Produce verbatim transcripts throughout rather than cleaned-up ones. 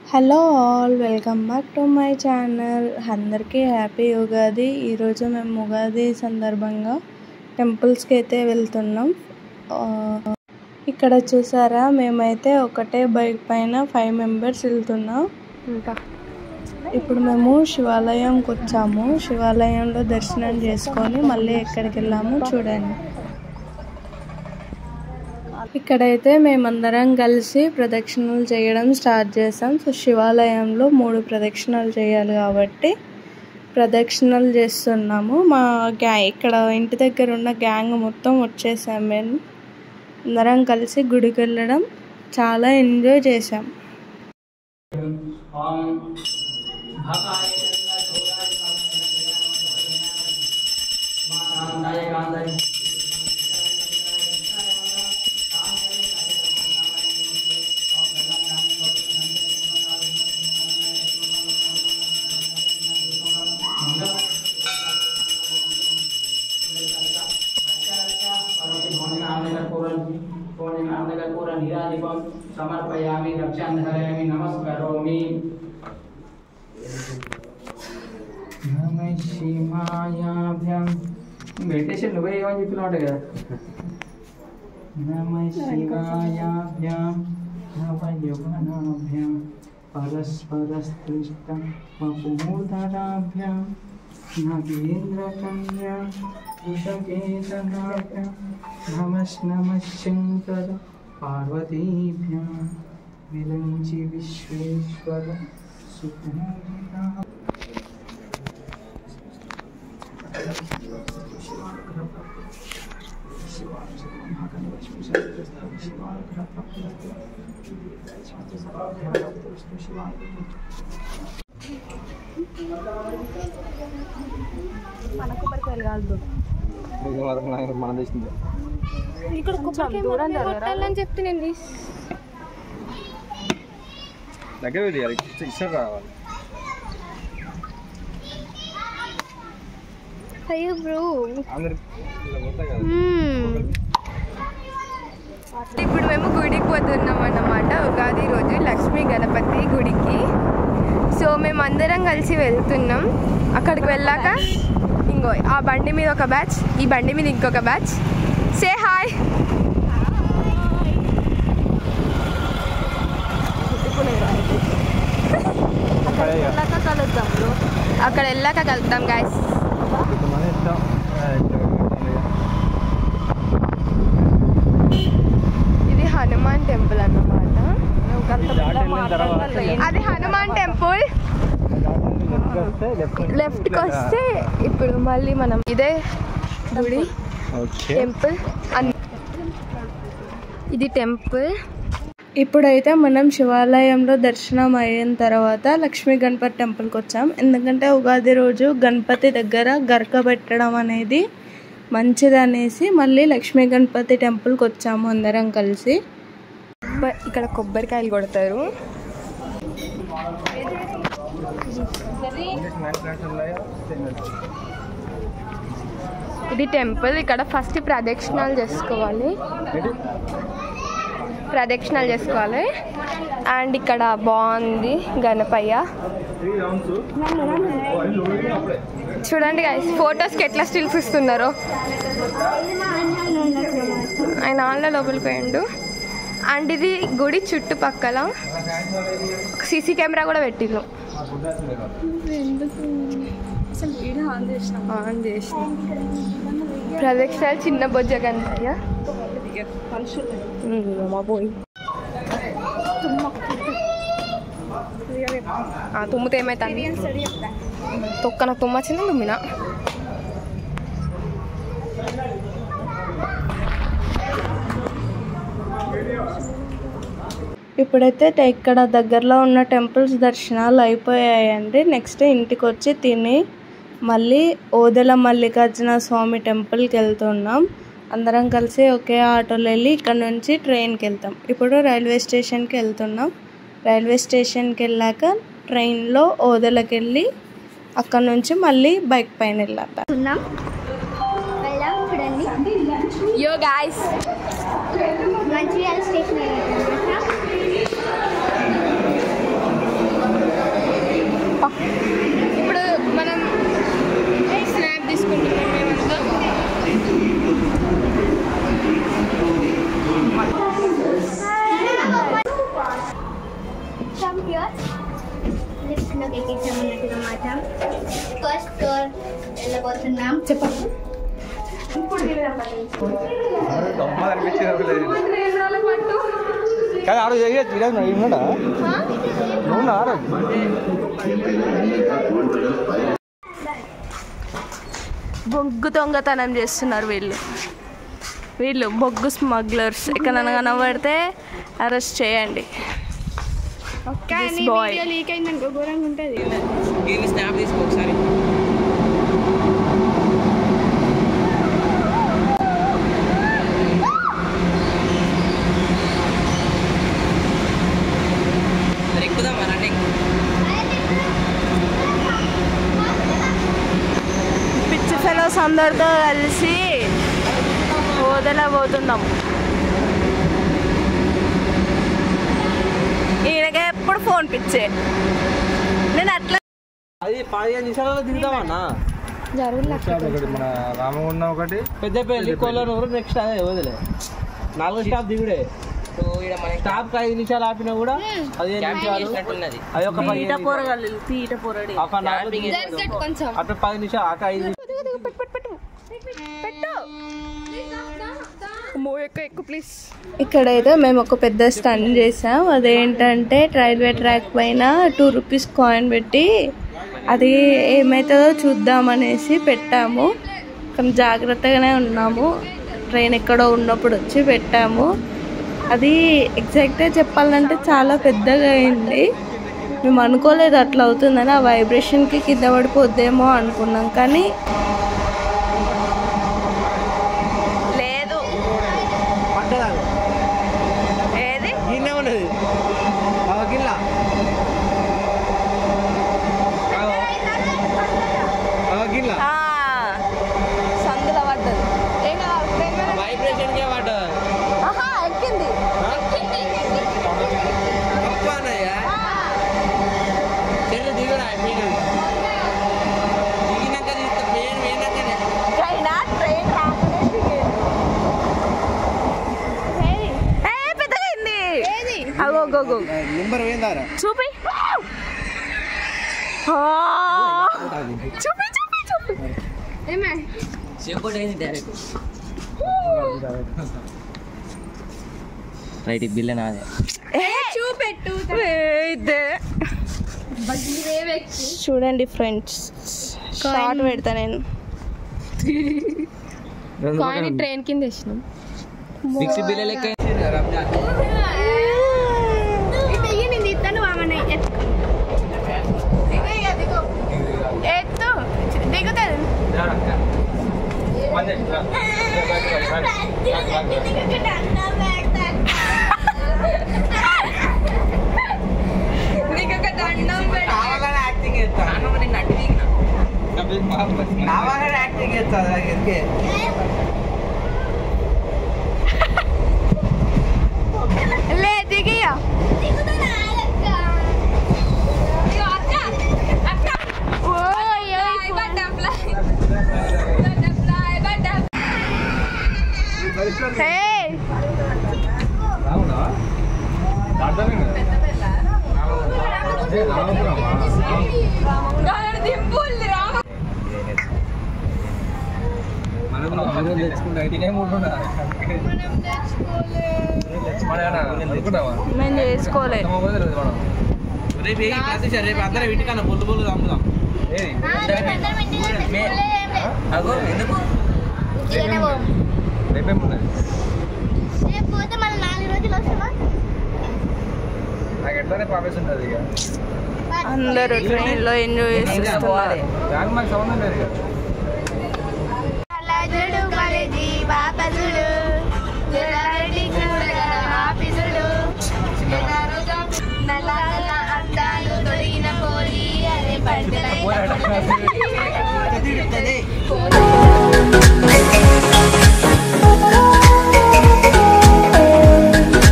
Hello all, welcome back to my channel. అందరికీ happy Ugadi. ఈరోజు మేము ఉగాది సందర్భంగా టెంపుల్స్కి అయితే వెళ్తున్నాం. ఇక్కడ చూసారా, మేమైతే ఒకటే బైక్ పైన ఫైవ్ మెంబర్స్ వెళ్తున్నాం. ఇంకా ఇప్పుడు మేము శివాలయంకి వచ్చాము. శివాలయంలో దర్శనం చేసుకొని మళ్ళీ ఎక్కడికి వెళ్ళాము చూడండి. ఇక్కడైతే మేమందరం కలిసి ప్రదక్షిణలు చేయడం స్టార్ట్ చేసాం. సో శివాలయంలో మూడు ప్రదక్షిణలు చేయాలి కాబట్టి ప్రదక్షిణలు చేస్తున్నాము. మా గ్యా ఇక్కడ ఇంటి దగ్గర ఉన్న గ్యాంగ్ మొత్తం వచ్చేసాం. మేము అందరం కలిసి గుడికి వెళ్ళడం చాలా ఎంజాయ్ చేసాం. సమర్పయామి రక్షాంధరామి నమస్కరోమి. నమః శివాయాభ్యాం మెడిటేషన్ నువ్వే ఏమని చెప్పినావు కదా. నమః శివాయాభ్యాం నవయౌవనాభ్యాం పరస్పరస్పృష్టం వపుమూర్ధరాభ్యాం నగేంద్రకన్యా కుశకేతనాభ్యాం నమః నమః శంకర పార్వతీభ్యాం విలంచి విశ్వేశ్వర సుఖంగా. మన కొబ్బరికాయలు కాదు మన దేశం ఇక్కడ కొట్టాలని చెప్తే నేను దగ్గర ఇష్టం రావాలి. అయ్యో బ్రో, ఇప్పుడు మేము గుడికి పోతున్నాం అన్నమాట. ఉగాది రోజు లక్ష్మీ గణపతి గుడికి. సో మేము అందరం కలిసి వెళ్తున్నాం. అక్కడికి వెళ్ళాక ఇంకో ఆ బండి మీద ఒక బ్యాచ్, ఈ బండి మీద ఇంకొక బ్యాచ్. Say hi. కలుద్దాం బ్రో, అక్కడ వెళ్ళాక కలుద్దాం గాయస్. ఇది హనుమాన్ టెంపుల్ అన్నమాట. అది హనుమాన్ టెంపుల్. లెఫ్ట్కి వస్తే ఇప్పుడు మళ్ళీ మనం ఇదే గుడి టెంపుల్. ఇది టెంపుల్. ఇప్పుడైతే మనం శివాలయంలో దర్శనం అయిన తర్వాత లక్ష్మీ గణపతి టెంపుల్కి వచ్చాం. ఎందుకంటే ఉగాది రోజు గణపతి దగ్గర గరక పెట్టడం అనేది మంచిదనేసి మళ్ళీ లక్ష్మీ గణపతి టెంపుల్కి వచ్చాము అందరం కలిసి. ఇక్కడ కొబ్బరికాయలు కొడతారు. ఇది టెంపుల్. ఇక్కడ ఫస్ట్ ప్రదక్షిణాలు చేసుకోవాలి ప్రదక్షిణాలు చేసుకోవాలి అండ్ ఇక్కడ బాగుంది గణపయ్య. చూడండి గైస్, ఫొటోస్కి ఎట్లా స్టిల్స్ ఇస్తున్నారో. ఆయన ఆన్లో లోపలికి పోయిండు. అండ్ ఇది గుడి చుట్టుపక్కల సీసీ కెమెరా కూడా పెట్టిల్లు. ఆన్ చేసిన ప్రదక్షిణాలు చిన్న బొజ్జ గణపయ్య. పోయి తుమ్మితే ఏమైతుంది? తొక్కన తుమ్మ వచ్చింది, తుమ్మిన. ఇప్పుడైతే ఇక్కడ దగ్గరలో ఉన్న టెంపుల్స్ దర్శనాలు అయిపోయాయండి. నెక్స్ట్ ఇంటికి వచ్చి తిని మళ్ళీ ఓదెల మల్లికార్జున స్వామి టెంపుల్కి వెళ్తున్నాం. అందరం కలిసి ఒకే ఆటోలో వెళ్ళి ఇక్కడ నుంచి ట్రైన్కి వెళ్తాం. ఇప్పుడు రైల్వే స్టేషన్కి వెళ్తున్నాం. రైల్వే స్టేషన్కి వెళ్ళాక ట్రైన్లో ఓదెలకి వెళ్ళి అక్కడ నుంచి మళ్ళీ బైక్ పైన వెళ్ళాలి. యో గాయ్స్, మంచిర్యాల స్టేషన్ ఇప్పుడు మనం స్నాప్ తీసుకుంటున్నాం మేమంతా. ఫస్ట్ ఫ్లోర్ వెళ్ళబోతున్నాం. చెప్పండి. కానీ ఆరోజు చేయొచ్చు ఈరోజు ఉన్నాడా నువ్వు ఆరోజు బొగ్గు దొంగతనం చేస్తున్నారు వీళ్ళు వీళ్ళు బొగ్గు స్మగ్లర్స్. ఎక్కడైనా కనబడితే అరెస్ట్ చేయండి. లీక్ అయిందనుకో ఘోరంగా ఉంటుంది. స్నాప్ తీసుకో ఒకసారి. పిచ్చి ఫెలోస్ అందరితో కలిసి వదలబోతున్నాం. ఈయనకి ఎప్పుడు ఫోన్ పిచ్చే. నేను అట్లా అది పదిహేను నిమిషాలలో దిగుతామన్నా. ఒకటి మన రామగుండం ఒకటి పెద్దపల్లి కొల్లూరు నెక్స్ట్ అదే వదిలే నాలుగు స్టాప్ దిగుడే. స్టాప్ ఐదు నిమిషాలు ఆపినా కూడా పదిహేను నిమిషాలు అది ఒక తీట పోరగాళ్ళు తీట పోరడి అటు పది నిమిషాలు అటు ఐదు. ఇక్కడైతే మేము ఒక పెద్ద స్టంట్ చేసాం. అదేంటంటే రైల్వే ట్రాక్ పైన టూ రూపీస్ కాయిన్ పెట్టి అది ఏమవుతుందో చూద్దామనేసి పెట్టాము. కానీ జాగ్రత్తగానే ఉన్నాము. ట్రైన్ ఎక్కడో ఉన్నప్పుడు వచ్చి పెట్టాము. అది ఎగ్జాక్ట్గా చెప్పాలంటే చాలా పెద్దగా అయింది. మేము అనుకోలేదు అట్లా అవుతుందని. ఆ వైబ్రేషన్కి కింద పడిపోద్దేమో అనుకున్నాం కానీ లేదు. ఏది సందులో పడ్డది. వైబ్రేషన్కే పడ్డది. ఎక్కింది చూపి చూపి చూపి చూపి రైట్ బిల్ నాదే చూపెట్టు. చూడండి ఫ్రెండ్స్, షార్ట్ పెడతా నేను. కానీ ట్రైన్ కింద వేసినాం. మిక్సీ బిల్ లెక్క ఎత్తు దిగుతుంది. నీకు ఒక దండం యాక్టింగ్ చేస్తా లే దిగియా. మేము చేసుకోలే. రేపు అందరం ఇంటికన్నా బొల్లు బొల్లు అమ్ముదాం. నాకు ఎట్లా రేపు ఆఫీస్ ఉంటుంది. ఇక అందరూ ట్రైన్ లో ఎంజాయ్ చేస్తున్నారు. దానికి మాకు సంబంధం లేదు.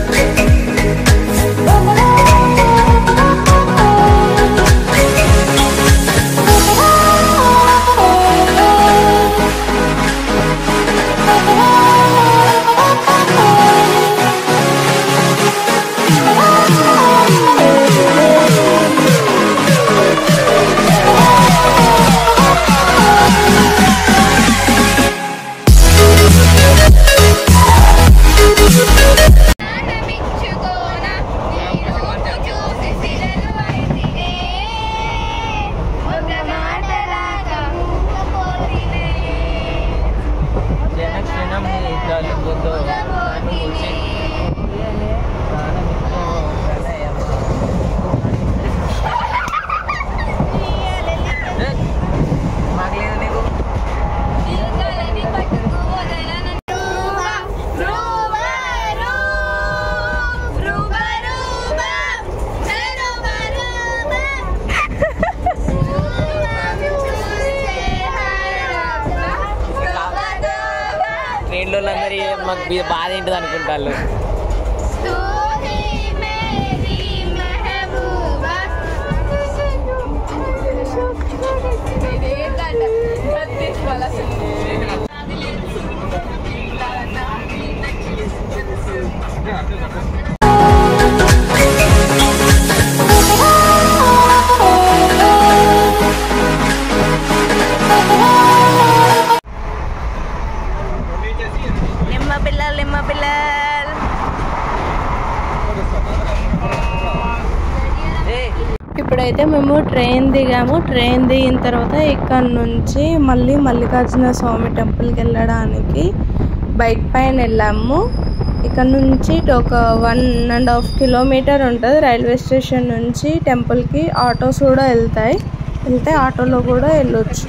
Bye. మాకు బాధ ఏంటిది అనుకుంటారు. ఇప్పుడైతే మేము ట్రైన్ దిగాము. ట్రైన్ దిగిన తర్వాత ఇక్కడ నుంచి మళ్ళీ మల్లికార్జున స్వామి టెంపుల్కి వెళ్ళడానికి బైక్ పైన వెళ్ళాము. ఇక్కడ నుంచి ఒక వన్ అండ్ హాఫ్ కిలోమీటర్ ఉంటుంది రైల్వే స్టేషన్ నుంచి టెంపుల్కి. ఆటోస్ కూడా వెళ్తాయి, వెళ్తే ఆటోలో కూడా వెళ్ళొచ్చు.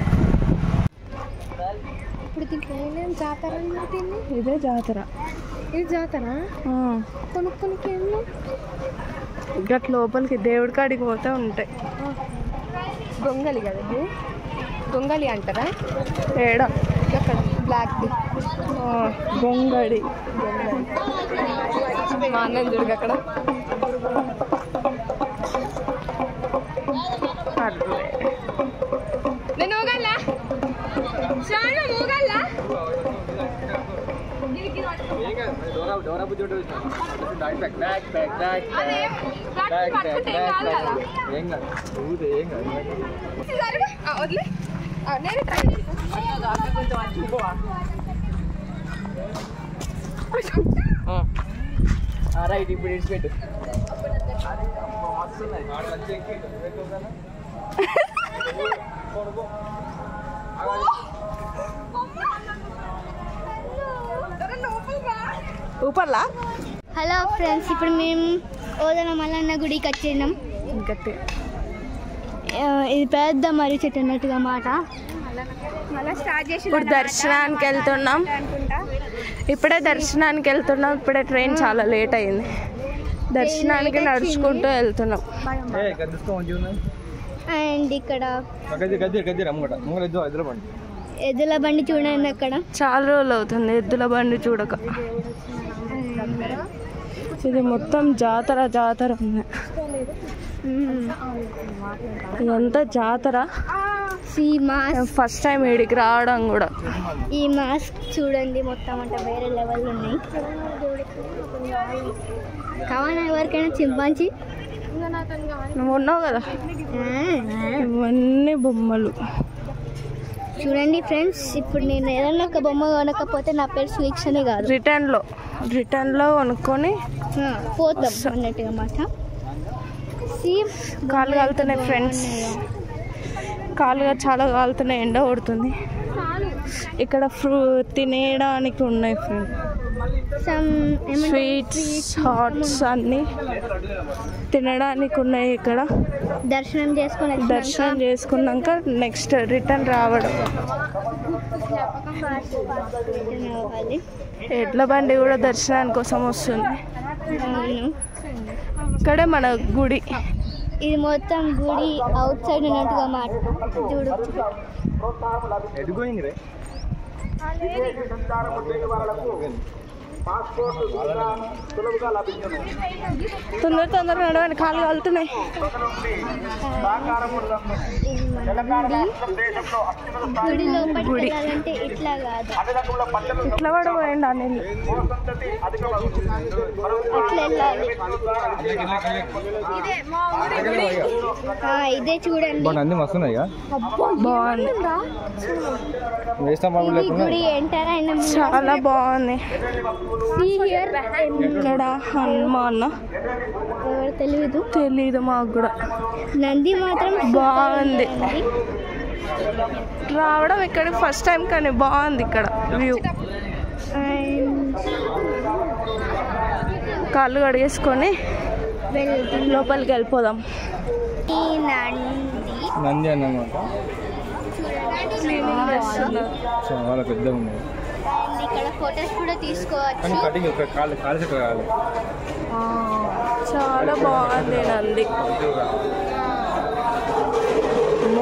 ఇదే జాతర. ఇది జాతర కొనుక్కొని గట్ లోపలికి దేవుడి కాడికి పోతే ఉంటాయి. గొంగలి కదా ఇది, గొంగలి అంటారా? ఏడా అక్కడ బ్లాక్ గొంగడి మా అన్నం చూడు అక్కడ. నేను ఊగల్లా చాలా ఊగల్లా. రైట్ ఇప్పుడు ఇడిచిపెట్టు. ఊపర్లా. హలో ఫ్రెండ్స్, ఇప్పుడు మేము ఓదన మల్లన్న గుడికి వచ్చేనాం. గట్టి ఇది పెద్ద మర్రి చెట్టు అన్నట్టుగా మాట. ఇప్పుడు దర్శనానికి వెళ్తున్నాం. ఇప్పుడే దర్శనానికి వెళ్తున్నాం. ఇప్పుడే ట్రైన్ చాలా లేట్ అయింది. దర్శనానికి నడుచుకుంటూ వెళ్తున్నాం. అండ్ ఇక్కడ ఎద్దుల బండి చూడండి. అక్కడ చాలా రోజులు అవుతుంది ఎద్దుల బండి చూడక. ఇది మొత్తం జాతర జాతర ఉంది. ఇదంతా జాతర. ఈ మాస్క్ ఫస్ట్ టైం వీడికి రావడం కూడా. ఈ మాస్క్ చూడండి మొత్తం అంటే వేరే లెవెల్ ఉన్నాయి. కావాలా ఎవరికైనా చింపాంచి? నువ్వు ఉన్నావు కదా. ఇవన్నీ బొమ్మలు చూడండి ఫ్రెండ్స్. ఇప్పుడు నేను ఏదన్నా ఒక బొమ్మ కొనకపోతే నా పేరు స్వీక్షనే కాదు. రిటర్న్లో రిటర్న్లో కొనుక్కొని పోతాం అన్నట్టుగా మాట. కాళ్ళు కాలుతున్నాయి ఫ్రెండ్స్, కాళ్ళుగా చాలా కాలుతున్నాయి. ఎండ కొడుతుంది. ఇక్కడ ఫ్రూ తినేయడానికి ఉన్నాయి ఫ్రెండ్స్. స్వీట్స్ హాట్స్ అన్నీ తినడానికి ఉన్నాయి ఇక్కడ. దర్శనం చేసుకుని దర్శనం చేసుకున్నాక నెక్స్ట్ రిటర్న్ రావడం. ఎడ్ల బండి కూడా దర్శనానికి కోసం వస్తుంది. ఇక్కడే మన గుడి. ఇది మొత్తం గుడి అవుట్ సైడ్ ఉన్నట్టుగా మాట చూడు. తొందర తొందరగా నడవండి, కాళ్ళు కాలుతున్నాయి. గుడి లోపలికి వెళ్ళాలంటే ఇట్లా కాదు, ఇట్లా పడబోయండి ఆ నీళ్ళు. అట్లా వెళ్ళాలి. ఇదే చూడండి అన్ని మస్తున్నాయి. బాగుంది, గుడి ఎంటర్ అయిన చాలా బాగుంది. ఇక్కడ హనుమాన్ ఎవరు తెలియదు తెలీదు మాకు కూడా. నంది మాత్రం బాగుంది. రావడం ఇక్కడ ఫస్ట్ టైం కానీ బాగుంది ఇక్కడ వ్యూ. కాళ్ళు కడిగేసుకొని లోపలికి వెళ్ళిపోదాం. ఈ నంది నంది అన్నమాట. చాలా పెద్ద ఉన్నాయి. ఇక్కడ ఫొటోస్ కూడా తీసుకోవచ్చు. కటింగ్ కాలు కాలు చెట్టు కావాలి. చాలా బాగుంది నంది.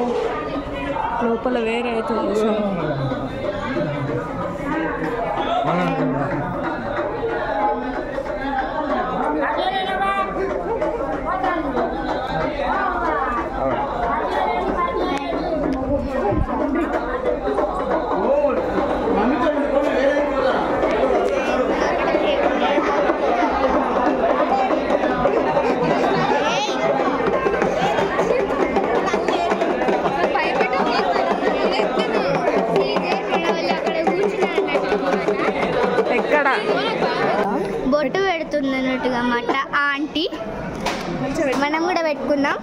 లోపల వేరే అవుతుంది. బొట్టు పెడుతుంది అన్నట్టుగా అన్నమాట ఆంటీ. మనం కూడా పెట్టుకున్నాం.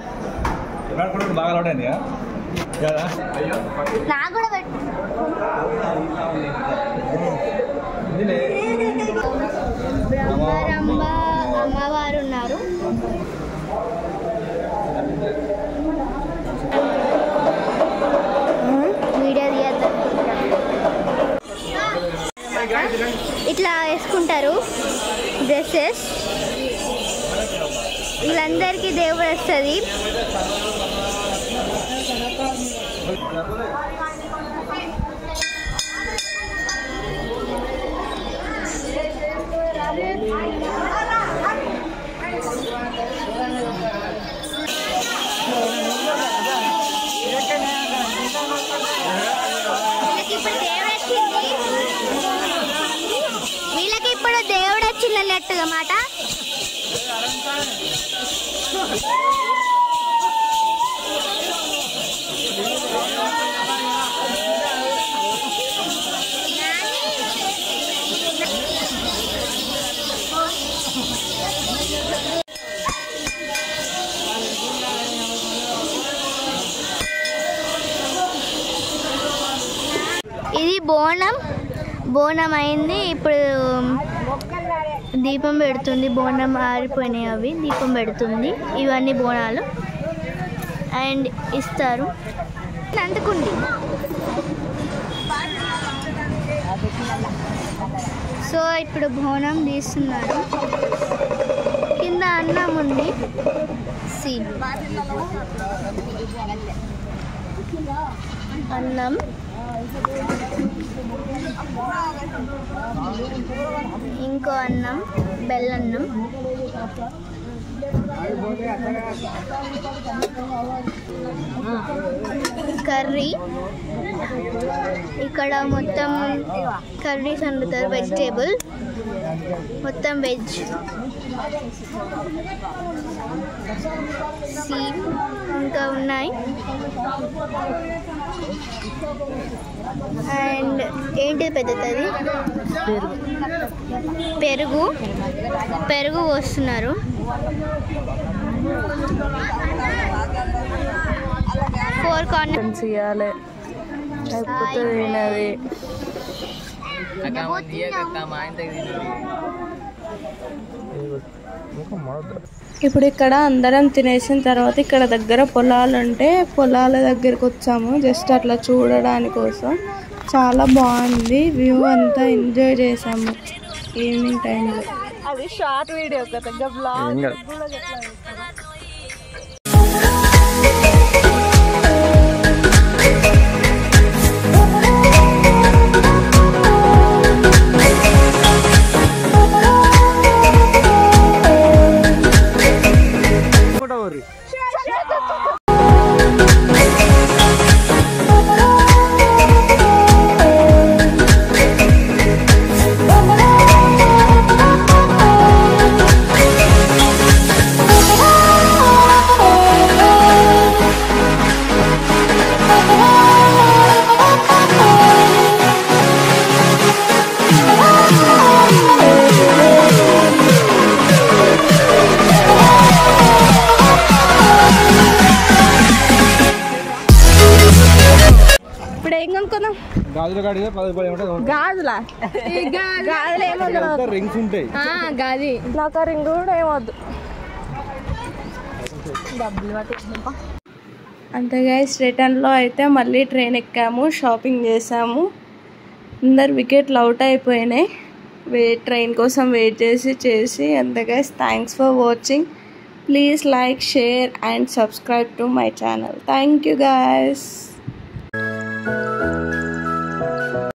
నాకు కూడా పెట్టు. బ్రహ్మరంభ అమ్మవారు ఉన్నారు. వీడియో తీయద్దాం. ఇట్లా వేసుకుంటారు డ్రెస్సెస్. వీళ్ళందరికీ దేవుడు వస్తుంది. వీళ్ళకి ఇప్పుడు దేవుడు వచ్చింది అన్నట్టుగా మాట. ఇది బోనం. బోనం అయింది. ఇప్పుడు దీపం పెడుతుంది. బోనం ఆరిపోయినాయి, అవి దీపం పెడుతుంది. ఇవన్నీ బోనాలు అండ్ ఇస్తారు. అందుకుండి సో ఇప్పుడు బోనం తీస్తున్నారు. కింద అన్నం ఉంది. సి అన్నం, ఇంకో అన్నం బెల్లన్నం, కర్రీ. ఇక్కడ మొత్తం కర్రీస్ వండుతారు. వెజిటేబుల్ మొత్తం వెజ్. సీ ఇంకా ఉన్నాయి. అండ్ ఏంటిది పెద్దది? పెరుగు. పెరుగు పోస్తున్నారు. ఫోర్ కార్నర్స్ ఇవ్వాలి లేకపోతే తినది. ఇప్పుడు ఇక్కడ అందరం తినేసిన తర్వాత ఇక్కడ దగ్గర పొలాలు ఉంటే పొలాల దగ్గరికి వచ్చాము. జస్ట్ అట్లా చూడడానికి కోసం. చాలా బాగుంది వ్యూ. అంతా ఎంజాయ్ చేసాము ఈవినింగ్ టైంలో. అది షార్ట్ వీడియో కదా, బ్లాగ్. గాజుల కాడిగా పది రూపాయలు ఏమంటే గాజులా గాజులు ఏమొద్దు. రింగ్స్ ఉంటాయి. గాజీ నాకు రింగ్ కూడా ఏమొద్దు. అంతే గైస్. రిటర్న్లో అయితే మళ్ళీ ట్రైన్ ఎక్కాము. షాపింగ్ చేసాము. అందరు వికెట్లు అవుట్ అయిపోయినాయి. వెయిట్ ట్రైన్ కోసం వెయిట్ చేసి చేసి అంతే guys. Thanks for watching. Please like, share and subscribe to my channel. Thank you guys.